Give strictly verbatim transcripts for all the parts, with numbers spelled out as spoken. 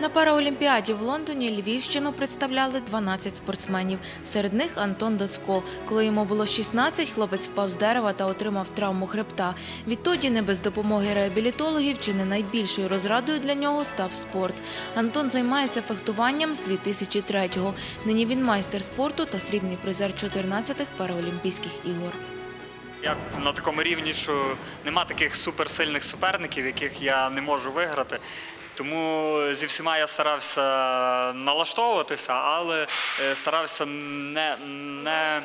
На параолімпіаді в Лондоні Львівщину представляли дванадцять спортсменів. Серед них Антон Дацько. Коли йому було шістнадцять, хлопець впав з дерева та отримав травму хребта. Відтоді не без допомоги реабілітологів чи не найбільшою розрадою для нього став спорт. Антон займається фехтуванням з дві тисячі третього. Нині він майстер спорту та срібний призер чотирнадцятих параолімпійських ігор. Я на такому рівні, що нема таких суперсильних суперників, яких я не можу виграти. Тому зі всіма я старався налаштовуватися, але старався не, не,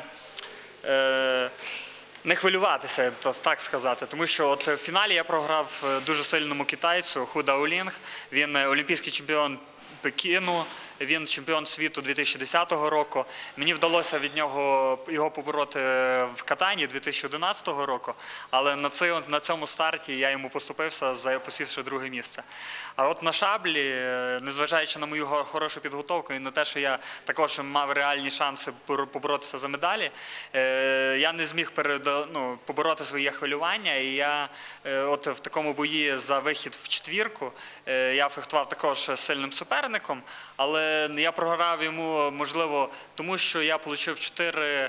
не хвилюватися, так сказати. Тому що от в фіналі я програв дуже сильному китайцю Ху Даолінг. Він олімпійський чемпіон Пекіну, він чемпіон світу дві тисячі десятого року. Мені вдалося від нього його побороти в катанні дві тисячі одинадцятого року, але на, цей, на цьому старті я йому поступився, посівши друге місце. А от на шаблі, незважаючи на мою хорошу підготовку і на те, що я також мав реальні шанси поборотися за медалі, я не зміг перед, ну, побороти своє хвилювання. І я от в такому бої за вихід в четвірку, я фехтував також з сильним суперником, але я програв йому, можливо, тому що я отримав чотири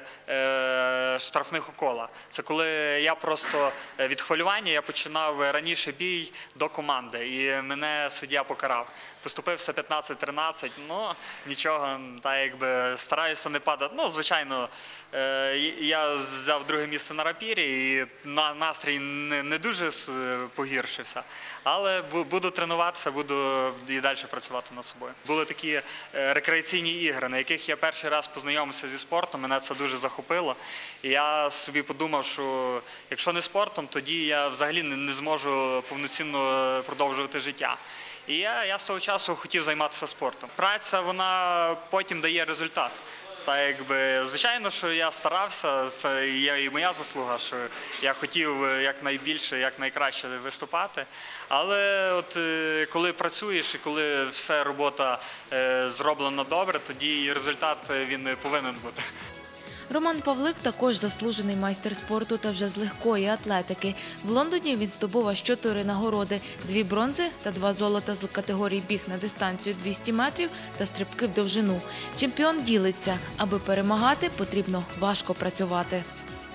е, штрафних укола. Це коли я просто від хвилювання я починав раніше бій до команди, і мене суддя покарав. Поступився п'ятнадцять тринадцять, ну нічого, так якби стараюся не падати. Ну, звичайно, е, я взяв друге місце на рапірі, і настрій не, не дуже погіршився, але буду тренуватися, буду і далі працювати над собою. Були такі рекреаційні ігри, на яких я перший раз познайомився зі спортом, мене це дуже захопило. І я собі подумав, що якщо не спортом, тоді я взагалі не зможу повноцінно продовжувати життя. І я, я з того часу хотів займатися спортом. Праця, вона потім дає результат. Та якби, звичайно, що я старався, це є і моя заслуга, що я хотів якнайбільше, якнайкраще виступати. Але от коли працюєш і коли вся робота зроблена добре, тоді і результат він повинен бути. Роман Павлик також заслужений майстер спорту та вже з легкої атлетики. В Лондоні він здобув аж чотири нагороди – дві бронзи та два золота з категорії біг на дистанцію двісті метрів та стрибки в довжину. Чемпіон ділиться – аби перемагати, потрібно важко працювати.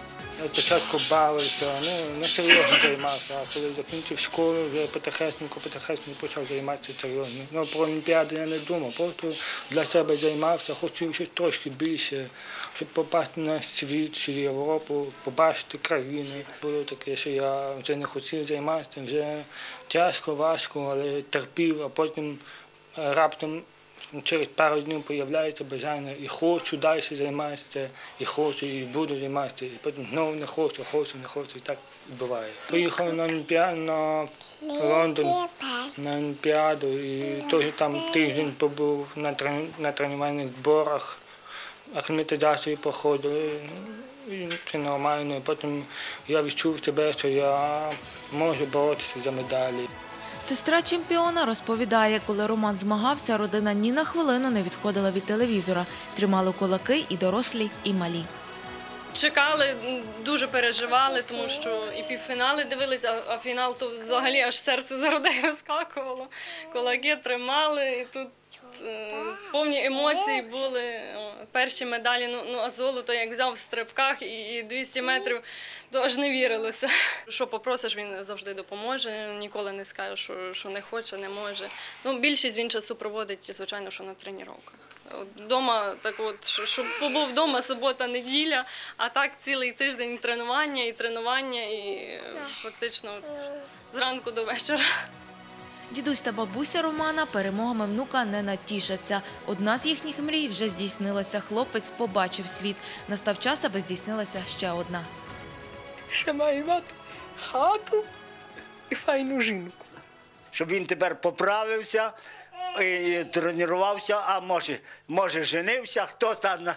Я спочатку бавився, ну, не серйозно займався, а коли закінчив школу, вже потихесенько, потихесенько почав займатися серйозно. Ну, про Олімпіади я не думав, просто для себе займався, хотів щось трошки більше, щоб попасти на світ, чи Європу, побачити країни. Було таке, що я вже не хотів займатися, вже тяжко, важко, але терпів, а потім раптом через пару днів з'являється бажання і хочу далі займатися, і хочу, і буду займатися, і потім знову не хочу, хочу, не хочу, і так відбуває. Поїхав на Олімпіаду, на Лондон, на Олімпіаду, і теж там тиждень побув на, трен... на тренувальних зборах, акліматизацію проходили, і все нормально. Потім я відчув себе, що я можу боротися за медалі. Сестра чемпіона розповідає, коли Роман змагався, родина ні на хвилину не відходила від телевізора. Тримали кулаки і дорослі, і малі. Чекали, дуже переживали, тому що і півфінали дивилися, а фінал то взагалі аж серце за грудей вискакувало. Кулаки тримали, і тут е, повні емоції були. Перші медалі, ну, ну а золото, як взяв в стрибках і двісті метрів, то аж не вірилося. Що попросиш, він завжди допоможе, ніколи не скаже, що, що не хоче, не може. Ну, більшість він часу проводить, звичайно, що на тренуваннях. Вдома, так от, щоб побув вдома субота, неділя, а так цілий тиждень тренування і тренування, і фактично от, зранку до вечора. Дідусь та бабуся Романа перемогами внука не натішаться. Одна з їхніх мрій вже здійснилася. Хлопець побачив світ. Настав час, аби здійснилася ще одна. Ще має мати хату і файну жінку. Щоб він тепер поправився, і тренувався, а може, може женився, хто там.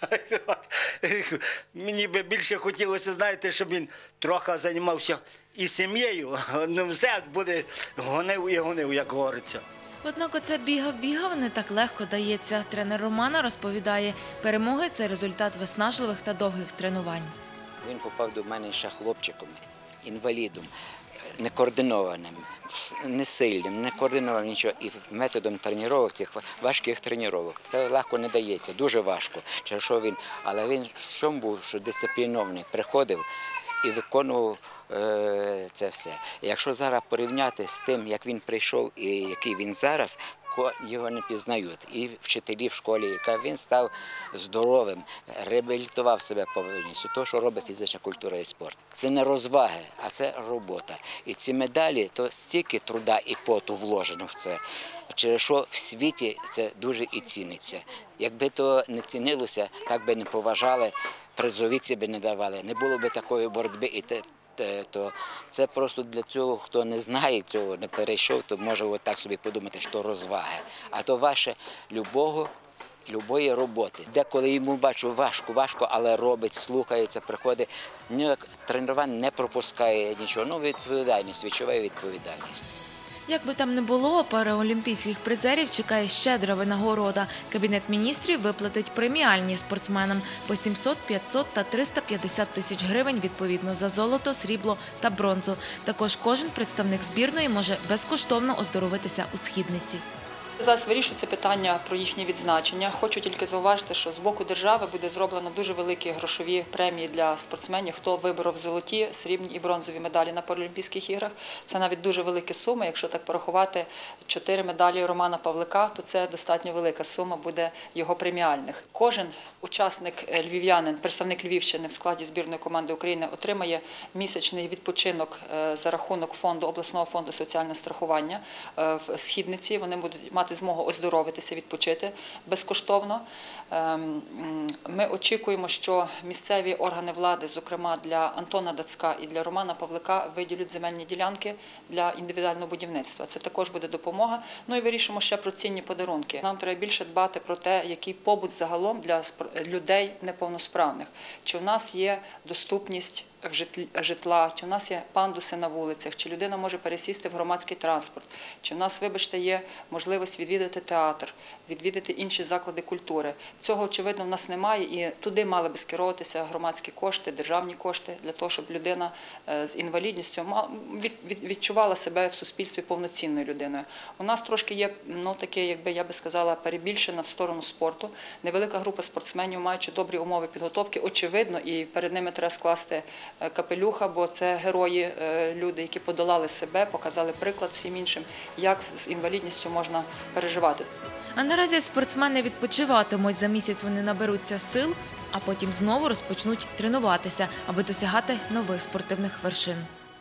Мені би більше хотілося, знаєте, щоб він трохи займався і сім'єю. Ну, все буде гонив і гонив, як говориться. Однак оце бігав-бігав не так легко дається. Тренер Романа розповідає, перемоги – це результат виснажливих та довгих тренувань. Він попав до мене ще хлопчиком, інвалідом. некоординованим, несильним, не координованим нічого. І методом тренувань, цих важких тренувань, це легко не дається, дуже важко. Через що він, але він в чому був, що дисциплінований, приходив і виконував е, це все. І якщо зараз порівняти з тим, як він прийшов і який він зараз, його не пізнають. І вчителі в школі, яка він став здоровим, реабілітував себе повністю. То, що робить фізична культура і спорт. Це не розваги, а це робота. І ці медалі, то стільки труда і поту вложено в це, через що в світі це дуже і ціниться. Якби то не цінилося, так би не поважали, призові ці би не давали, не було б такої боротьби. І те, то це просто для цього, хто не знає цього, не перейшов, то може от так собі подумати, що розваги. А то ваше любого, любої роботи. Деколи йому бачу важко, важко, але робить, слухається, приходить. Ніяк тренувань не пропускає нічого. Ну, відповідальність, відчуває відповідальність. Як би там не було, параолімпійських призерів чекає щедра винагорода. Кабінет міністрів виплатить преміальні спортсменам по сімсот, п'ятсот та триста п'ятдесят тисяч гривень відповідно за золото, срібло та бронзу. Також кожен представник збірної може безкоштовно оздоровитися у східниці. Зараз вирішується питання про їхнє відзначення. Хочу тільки зауважити, що з боку держави буде зроблено дуже великі грошові премії для спортсменів, хто виборов золоті, срібні і бронзові медалі на Паралімпійських іграх. Це навіть дуже великі суми. Якщо так порахувати чотири медалі Романа Павлика, то це достатньо велика сума буде його преміальних. Кожен учасник львів'янин, представник Львівщини в складі збірної команди України отримає місячний відпочинок за рахунок фонду, обласного фонду соціального страхування в Східниці. Вони будуть мати змогу оздоровитися, відпочити безкоштовно. Ми очікуємо, що місцеві органи влади, зокрема для Антона Дацька і для Романа Павлика, виділять земельні ділянки для індивідуального будівництва. Це також буде допомога. Ну і вирішимо ще про цінні подарунки. Нам треба більше дбати про те, який побут загалом для людей неповносправних. Чи в нас є доступність житла, чи в нас є пандуси на вулицях, чи людина може пересісти в громадський транспорт, чи в нас, вибачте, є можливість відвідати театр, відвідати інші заклади культури. Цього, очевидно, в нас немає, і туди мали би скеруватися громадські кошти, державні кошти, для того, щоб людина з інвалідністю відчувала себе в суспільстві повноцінною людиною. У нас трошки є, ну, таке, якби я би сказала, перебільшена в сторону спорту. Невелика група спортсменів, маючи добрі умови підготовки, очевидно, і перед ними треба скласти капелюха, бо це герої, люди, які подолали себе, показали приклад всім іншим, як з інвалідністю можна переживати. А наразі спортсмени відпочиватимуть. За місяць вони наберуться сил, а потім знову розпочнуть тренуватися, аби досягати нових спортивних вершин.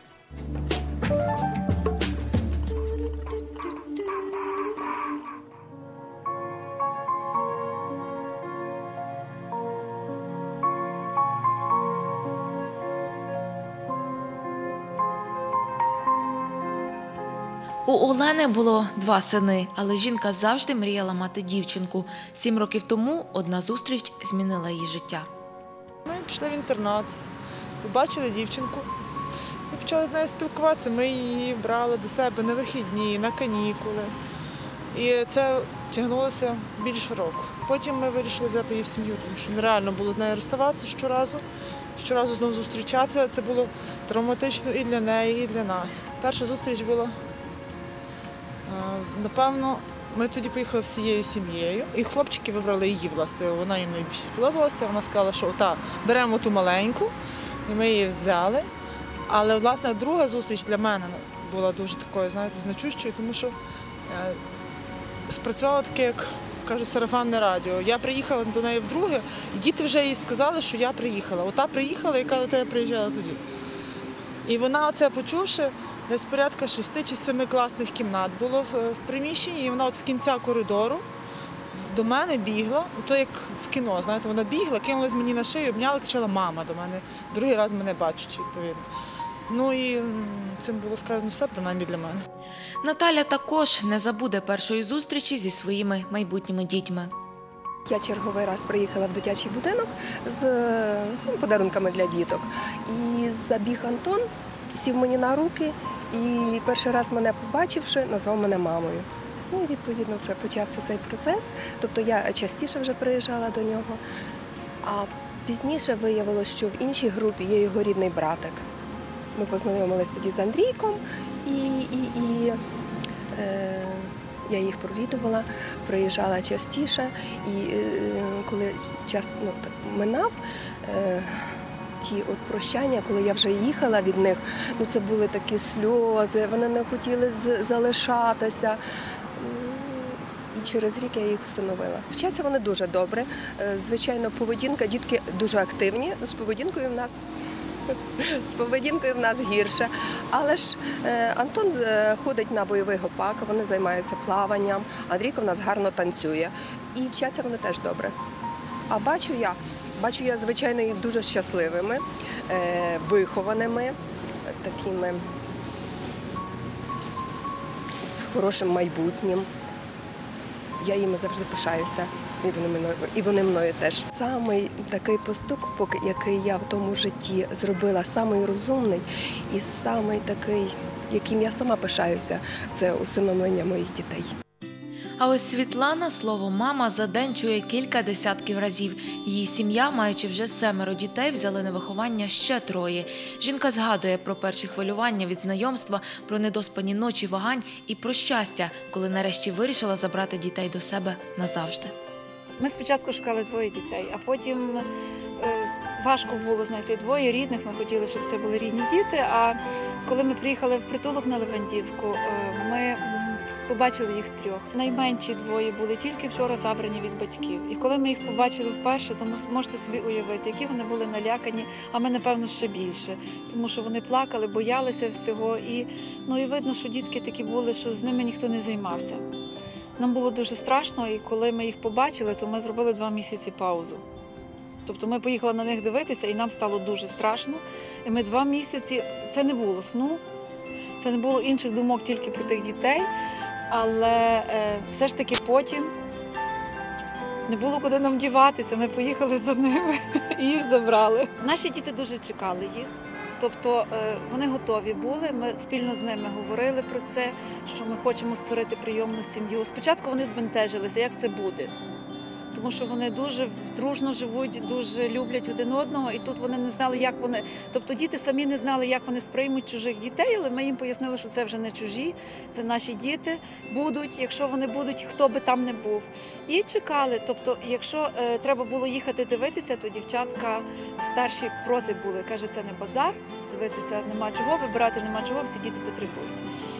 У Олени було два сини, але жінка завжди мріяла мати дівчинку. Сім років тому одна зустріч змінила її життя. Ми пішли в інтернат, побачили дівчинку і почали з нею спілкуватися. Ми її брали до себе на вихідні, на канікули. І це тягнулося більше року. Потім ми вирішили взяти її в сім'ю, тому що нереально було з нею розставатися щоразу. Щоразу знову зустрічатися. Це було травматично і для неї, і для нас. Перша зустріч була, напевно, ми тоді поїхали всією сім'єю, і хлопчики вибрали її, власне, вона їм найбільше сподобалася. Вона сказала, що та, беремо ту маленьку, і ми її взяли. Але, власне, друга зустріч для мене була дуже такою, знаєте, значущою, тому що е, спрацювало таке, як кажуть, сарафанне радіо. Я приїхала до неї вдруге, і діти вже їй сказали, що я приїхала. Ота приїхала, яка до тебе приїжджала тоді. І вона оце почувши, десь порядка шести чи семи класних кімнат було в приміщенні, і вона от з кінця коридору до мене бігла, то як в кіно, знаєте, вона бігла, кинулась мені на шию, обняла, кричала «мама» до мене, другий раз мене бачучи, відповідно. Ну і цим було сказано все, принаймні для мене. Наталя також не забуде першої зустрічі зі своїми майбутніми дітьми. Я черговий раз приїхала в дитячий будинок з ну, подарунками для діток. І забіг Антон, сів мені на руки і перший раз мене побачивши, назвав мене мамою. Ну і відповідно вже почався цей процес. Тобто я частіше вже приїжджала до нього. А пізніше виявилося, що в іншій групі є його рідний братик. Ми познайомилися тоді з Андрійком, і, і, і е, я їх провідувала, приїжджала частіше, і е, коли час ну, так, минав, е, ті от прощання, коли я вже їхала від них, ну це були такі сльози, вони не хотіли з- залишатися. І через рік я їх всиновила. Вчаться вони дуже добре. Е, Звичайно, поведінка, дітки дуже активні, з поведінкою в нас з поведінкою в нас гірше. Але ж е, Антон е, ходить на бойовий гопак, вони займаються плаванням, Андрійко в нас гарно танцює. І вчаться вони теж добре. А бачу я, бачу я, звичайно, їх дуже щасливими, е, вихованими, такими з хорошим майбутнім. Я їм завжди пишаюся, і вони мною, і вони мною теж. Самий такий поступок, який я в тому житті зробила, самий розумний і самий такий, яким я сама пишаюся, це усиновлення моїх дітей. А ось Світлана слово «мама» за день чує кілька десятків разів. Її сім'я, маючи вже семеро дітей, взяли на виховання ще троє. Жінка згадує про перші хвилювання від знайомства, про недоспані ночі вагань і про щастя, коли нарешті вирішила забрати дітей до себе назавжди. Ми спочатку шукали двоє дітей, а потім е, важко було знайти двоє рідних. Ми хотіли, щоб це були рідні діти. А коли ми приїхали в притулок на Левандівку, е, ми м, побачили їх трьох. Найменші двоє були тільки вчора забрані від батьків. І коли ми їх побачили вперше, то можете собі уявити, які вони були налякані, а ми, напевно, ще більше. Тому що вони плакали, боялися всього. І, ну, і видно, що дітки такі були, що з ними ніхто не займався. Нам було дуже страшно, і коли ми їх побачили, то ми зробили два місяці паузу. Тобто ми поїхали на них дивитися, і нам стало дуже страшно. І ми два місяці, це не було сну, це не було інших думок тільки про тих дітей, але е, все ж таки потім не було куди нам діватися, ми поїхали за ними і їх забрали. Наші діти дуже чекали їх. Тобто вони готові були, ми спільно з ними говорили про це, що ми хочемо створити прийомну сім'ю. Спочатку вони збентежилися, як це буде, тому що вони дуже дружно живуть, дуже люблять один одного, і тут вони не знали, як вони, тобто діти самі не знали, як вони сприймуть чужих дітей, але ми їм пояснили, що це вже не чужі, це наші діти будуть, якщо вони будуть, хто би там не був. І чекали, тобто якщо е, треба було їхати дивитися, то дівчатка старші проти були, каже, це не базар, дивитися нема чого, вибирати нема чого, всі діти потребують.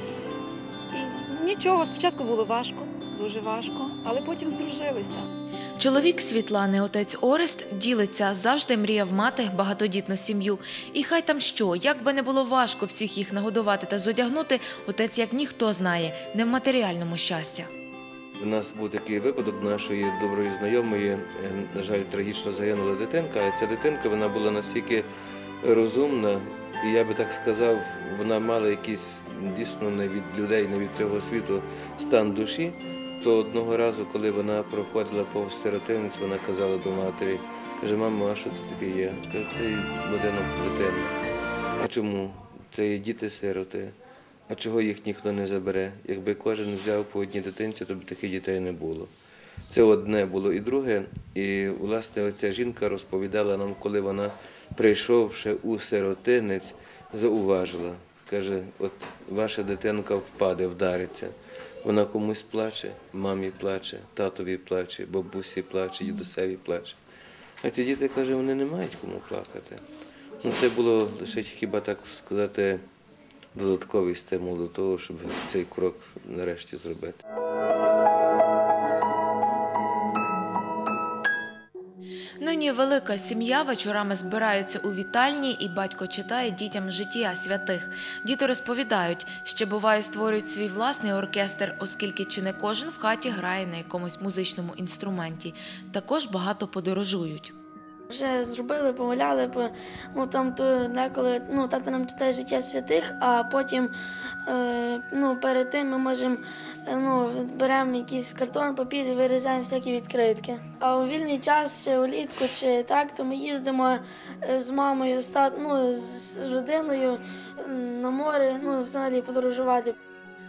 І нічого, спочатку було важко, дуже важко, але потім здружилися. Чоловік Світлани, отець Орест, ділиться, завжди мріяв мати багатодітну сім'ю. І хай там що, як би не було важко всіх їх нагодувати та зодягнути, отець як ніхто знає, не в матеріальному щастя. У нас був такий випадок нашої доброї знайомої, на жаль, трагічно загинула дитинка, а ця дитинка, вона була настільки розумна, і я би так сказав, вона мала якийсь дійсно не від людей, не від цього світу стан душі. То одного разу, коли вона проходила повз сиротинець, вона казала до матері, каже, мамо, а що це таке є? Каже, це будинок дитини. А чому? Це є діти-сироти. А чого їх ніхто не забере? Якби кожен взяв по одній дитинці, то б таких дітей не було. Це одне було. І друге, і власне оця жінка розповідала нам, коли вона, прийшовши у сиротинець, зауважила. Каже, от ваша дитинка впаде, вдариться. Вона комусь плаче, мамі плаче, татові плаче, бабусі плаче, дідусеві плаче. А ці діти, каже, вони не мають кому плакати. Ну, це було лише, хіба так сказати, додатковий стимул до того, щоб цей крок нарешті зробити. Нині велика сім'я вечорами збирається у вітальні, і батько читає дітям життя святих. Діти розповідають, що буває створюють свій власний оркестр, оскільки чи не кожен в хаті грає на якомусь музичному інструменті. Також багато подорожують. Вже зробили, помиляли, ну там то деколи, ну тато нам читає життя святих, а потім, е, ну перед тим ми можемо, ну беремо якийсь картон, папір і вирізаємо всякі відкритки. А у вільний час, чи улітку, чи так, то ми їздимо з мамою, з, ну, з родиною на море, ну взагалі подорожувати.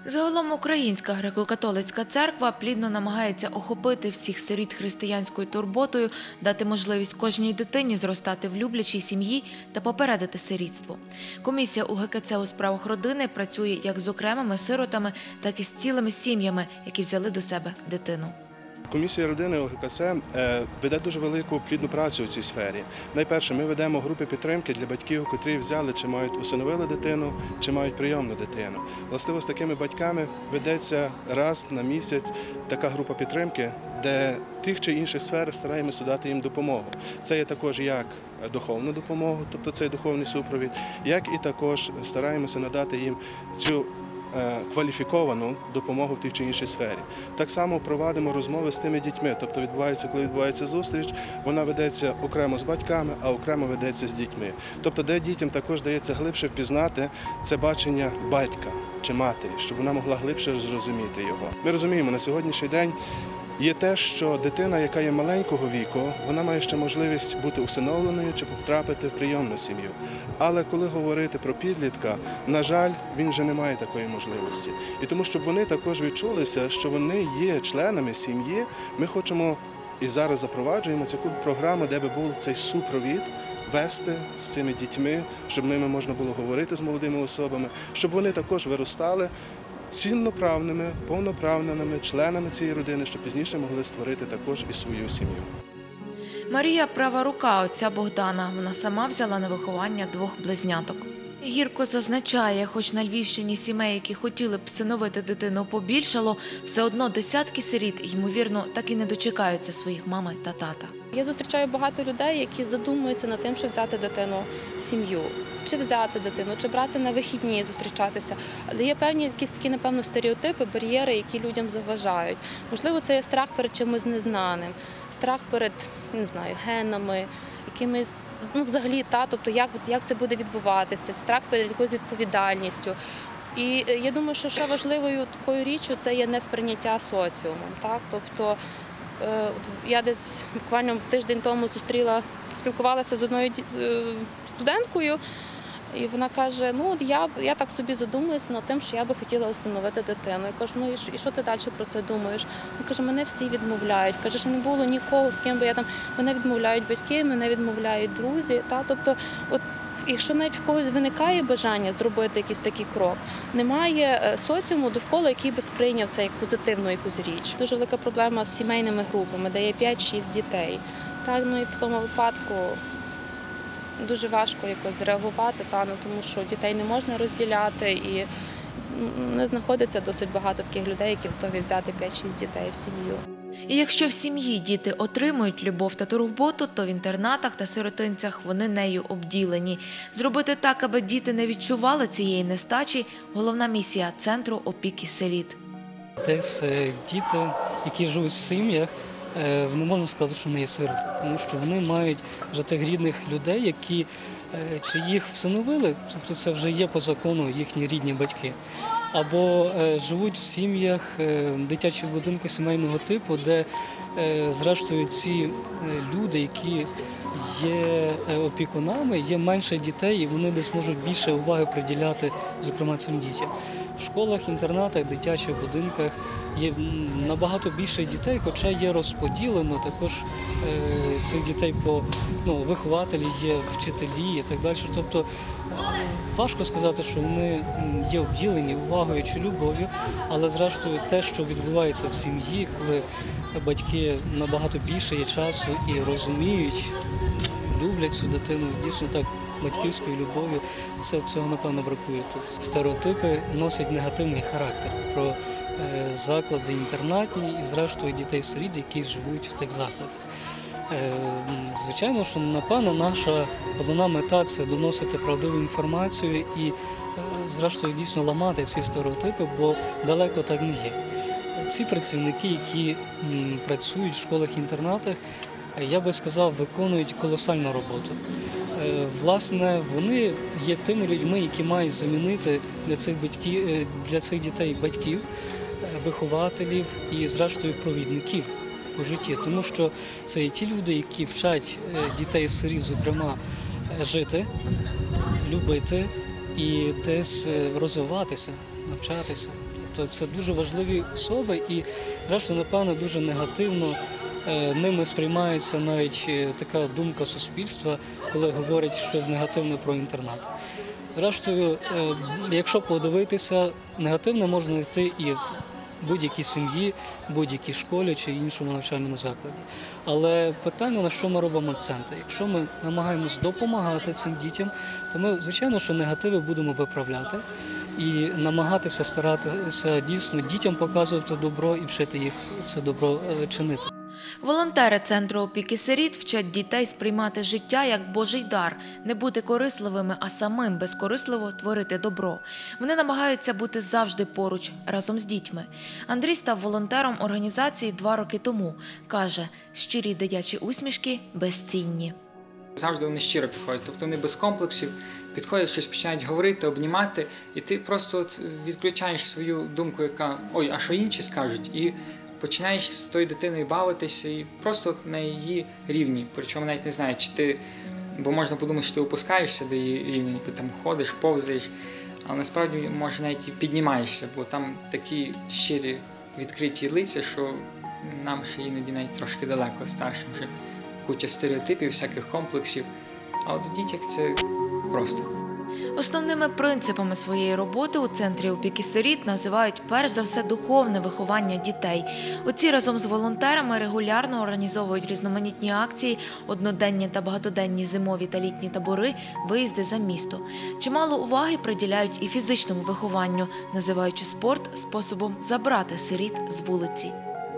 Загалом Українська греко-католицька церква плідно намагається охопити всіх сиріт християнською турботою, дати можливість кожній дитині зростати в люблячій сім'ї та попередити сирітство. Комісія У Ге Ке Це у справах родини працює як з окремими сиротами, так і з цілими сім'ями, які взяли до себе дитину. Комісія родини У Ге Ке Це веде дуже велику плідну працю у цій сфері. Найперше, ми ведемо групи підтримки для батьків, котрі взяли, чи мають усиновили дитину, чи мають прийомну дитину. Власне, з такими батьками ведеться раз на місяць така група підтримки, де в тих чи інших сферах стараємося дати їм допомогу. Це є також як духовну допомогу, тобто цей духовний супровід, як і також стараємося надати їм цю кваліфіковану допомогу в тій чи іншій сфері. Так само проводимо розмови з тими дітьми, тобто відбувається, коли відбувається зустріч, вона ведеться окремо з батьками, а окремо ведеться з дітьми. Тобто, де дітям також дається глибше впізнати це бачення батька чи матері, щоб вона могла глибше зрозуміти його. Ми розуміємо, на сьогоднішній день є те, що дитина, яка є маленького віку, вона має ще можливість бути усиновленою чи потрапити в прийомну сім'ю. Але коли говорити про підлітка, на жаль, він вже не має такої можливості. І тому, щоб вони також відчулися, що вони є членами сім'ї, ми хочемо і зараз запроваджуємо цю програму, де би був цей супровід, вести з цими дітьми, щоб ними можна було говорити з молодими особами, щоб вони також виростали цінноправними, повноправними членами цієї родини, щоб пізніше могли створити також і свою сім'ю. Марія – права рука отця Богдана. Вона сама взяла на виховання двох близняток. Гірко зазначає, хоч на Львівщині сімей, які хотіли б всиновити дитину, побільшало, все одно десятки сиріт, ймовірно, так і не дочекаються своїх мами та тата. Я зустрічаю багато людей, які задумуються над тим, що взяти дитину в сім'ю. Чи взяти дитину, чи брати на вихідні, зустрічатися. Але є певні якісь такі, напевно, стереотипи, бар'єри, які людям заважають. Можливо, це є страх перед чимось незнаним, страх перед, не знаю, генами, якимись, ну, взагалі, та, тобто, як, як це буде відбуватися, страх перед якоюсь відповідальністю. І я думаю, що ще важливою такою річчю це є несприйняття соціумом, так, тобто, я десь буквально тиждень тому зустріла, спілкувалася з одною студенткою, і вона каже, ну я, я так собі задумуюся над тим, що я би хотіла усиновити дитину. Я кажу, ну і що ти далі про це думаєш? Вона каже, мене всі відмовляють. Каже, що не було нікого, з ким би я там, мене відмовляють батьки, мене відмовляють друзі. Та? Тобто, от, якщо навіть в когось виникає бажання зробити якийсь такий крок, немає соціуму довкола, який би сприйняв це як позитивну якусь річ. Дуже велика проблема з сімейними групами, де є п'ять-шість дітей. Так, ну і в такому випадку дуже важко якось реагувати, та, ну, тому що дітей не можна розділяти і не знаходиться досить багато таких людей, які готові взяти п'ять-шість дітей в сім'ю. І якщо в сім'ї діти отримують любов та турботу, то в інтернатах та сиротинцях вони нею обділені. Зробити так, аби діти не відчували цієї нестачі – головна місія Центру опіки сиріт. Десь діти, які живуть в сім'ях, не можна сказати, що вони є сироти, тому що вони мають вже тих рідних людей, які чи їх всиновили, тобто це вже є по закону їхні рідні батьки, або живуть в сім'ях, дитячих будинках сімейного типу, де зрештою ці люди, які є опікунами, є менше дітей і вони десь можуть більше уваги приділяти, зокрема, цим дітям. В школах, інтернатах, дитячих будинках є набагато більше дітей, хоча є розподілено також цих дітей по ну, вихователі, є вчителі і так далі. Тобто важко сказати, що вони є обділені увагою чи любов'ю, але зрештою те, що відбувається в сім'ї, коли батьки набагато більше є часу і розуміють, люблять цю дитину, дійсно так, батьківською любов'ю, це цього, напевно, бракує тут. Стереотипи носять негативний характер про заклади інтернатні і, зрештою, дітей-сиріт, які живуть в тих закладах. Звичайно, що, напевно, наша головна мета – це доносити правдиву інформацію і, зрештою, дійсно ламати ці стереотипи, бо далеко так не є. Ці працівники, які працюють в школах-інтернатах, я би сказав, виконують колосальну роботу. Власне, вони є тими людьми, які мають замінити для цих батьків, для цих дітей батьків, вихователів і, зрештою, провідників по житті. Тому що це і ті люди, які вчать дітей-сиріт, зокрема, жити, любити і десь розвиватися, навчатися. Тобто це дуже важливі особи і, зрештою, напевно, дуже негативно е, ними сприймається навіть е, така думка суспільства, коли говорять щось негативне про інтернат. Зрештою, е, якщо подивитися, негативне можна знайти і в будь-якій сім'ї, будь-якій школі чи іншому навчальному закладі. Але питання, на що ми робимо акценти. Якщо ми намагаємось допомагати цим дітям, то ми, звичайно, що негативи будемо виправляти і намагатися старатися дійсно дітям показувати добро і вчити їх це добро чинити. Волонтери Центру опіки сиріт вчать дітей сприймати життя як Божий дар, не бути корисливими, а самим безкорисливо творити добро. Вони намагаються бути завжди поруч, разом з дітьми. Андрій став волонтером організації два роки тому. Каже, щирі дитячі усмішки безцінні. Завжди вони щиро підходять, тобто вони без комплексів підходять, щось починають говорити, обнімати, і ти просто от відключаєш свою думку, яка «ой, а що інші скажуть?» і починаєш з тою дитиною бавитися і просто на її рівні, причому навіть не знаю, чи ти, бо можна подумати, що ти опускаєшся до її рівня, там ходиш, повзаєш, але насправді може навіть і піднімаєшся, бо там такі щирі відкриті лиця, що нам ще іноді навіть трошки далеко старшим вже. Куча стереотипів, всяких комплексів, а от у дітях це просто. Основними принципами своєї роботи у Центрі опіки сиріт називають перш за все духовне виховання дітей. Оці разом з волонтерами регулярно організовують різноманітні акції, одноденні та багатоденні зимові та літні табори, виїзди за місто. Чимало уваги приділяють і фізичному вихованню, називаючи спорт способом забрати сиріт з вулиці.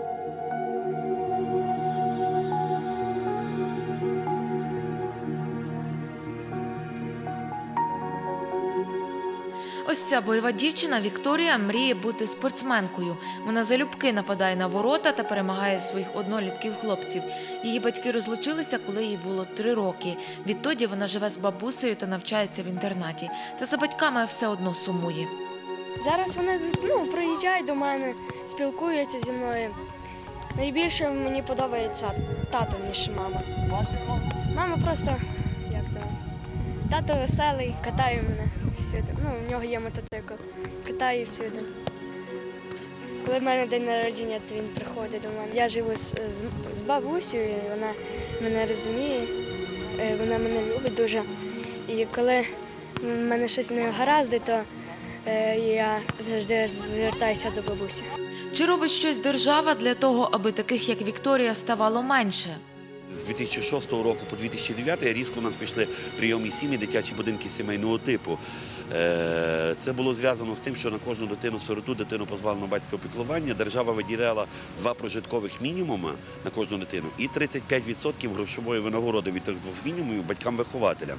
Ось ця бойова дівчина Вікторія мріє бути спортсменкою. Вона залюбки нападає на ворота та перемагає своїх однолітків-хлопців. Її батьки розлучилися, коли їй було три роки. Відтоді вона живе з бабусею та навчається в інтернаті. Та за батьками все одно сумує. Зараз вони ну, приїжджають до мене, спілкуються зі мною. Найбільше мені подобається тато, ніж мама. Мама просто, як там, тато веселий, катає мене всюди. Ну, в нього є мотоцикл, катає всюди. Коли в мене день народження, то він приходить до мене. Я живу з, з, з бабусею, і вона мене розуміє, вона мене любить дуже. І коли в мене щось не гаразд, то я завжди звертаюся до бабусі. Чи робить щось держава для того, аби таких, як Вікторія, ставало менше? З дві тисячі шостого року по дві тисячі дев'ятий різко у нас пішли прийомні сім'ї, дитячі будинки сімейного типу. Це було зв'язано з тим, що на кожну дитину-сироту, дитину позбавлену батьківського піклування, держава виділяла два прожиткових мінімуми на кожну дитину і тридцять п'ять відсотків грошової винагороди від тих двох мінімумів батькам-вихователям.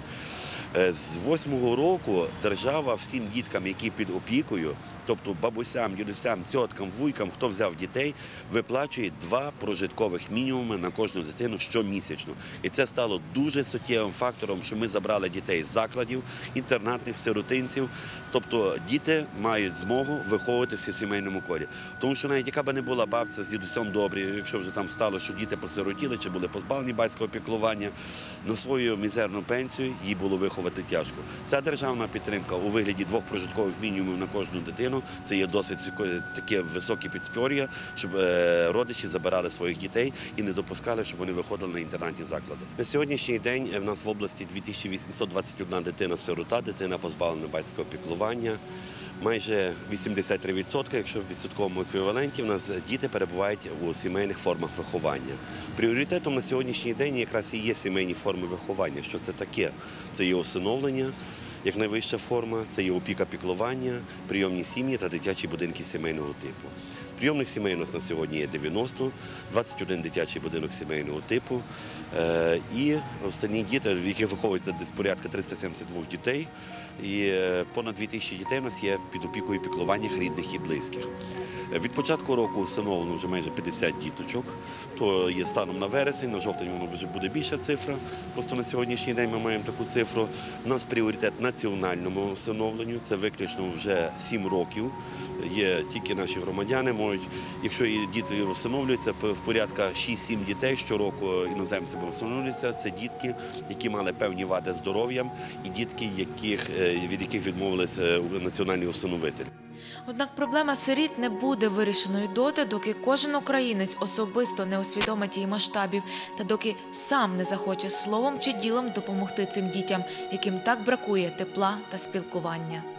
З восьмого року держава всім діткам, які під опікою, тобто бабусям, дідусям, тьоткам, вуйкам, хто взяв дітей, виплачує два прожиткових мінімуми на кожну дитину щомісячно. І це стало дуже суттєвим фактором, що ми забрали дітей з закладів, інтернатних, сиротинців. Тобто діти мають змогу виховуватися в сімейному колі. Тому що навіть яка би не була бабця з дідусем добрі, якщо вже там стало, що діти посиротіли чи були позбавлені батьківського піклування, на свою мізерну пенсію їй було виховати тяжко. Ця державна підтримка у вигляді двох прожиткових мінімумів на кожну дитину, це є досить таке високе підспор'я, щоб родичі забирали своїх дітей і не допускали, щоб вони виходили на інтернатні заклади. На сьогоднішній день в нас в області дві тисячі вісімсот двадцять одна дитина-сирота, дитина позбавлена батьківського піклування. Майже вісімдесят три відсотки, якщо в відсотковому еквіваленті, в нас діти перебувають у сімейних формах виховання. Пріоритетом на сьогоднішній день якраз і є сімейні форми виховання. Що це таке? Це є усиновлення, як найвища форма, це є опіка піклування, прийомні сім'ї та дитячі будинки сімейного типу. Прийомних сімей у нас на сьогодні є дев'яносто, двадцять один дитячий будинок сімейного типу. І останні діти, в яких виховується десь порядка триста сімдесят два дітей. І понад дві тисячі дітей у нас є під опікою і піклуваннях рідних і близьких. Від початку року усиновлено вже майже п'ятдесят діточок, то є станом на вересень, на жовтень воно вже буде більша цифра, просто на сьогоднішній день ми маємо таку цифру. У нас пріоритет національному усиновленню, це виключно вже сім років, є тільки наші громадяни можуть, якщо і діти усиновлюються, в порядка шість-сім дітей щороку іноземцями усиновлюються, це дітки, які мали певні вади здоров'ям і дітки, яких, від яких відмовились національні усиновителі. Однак проблема сиріт не буде вирішеною доти, доки кожен українець особисто не усвідомить її масштабів та доки сам не захоче словом чи ділом допомогти цим дітям, яким так бракує тепла та спілкування.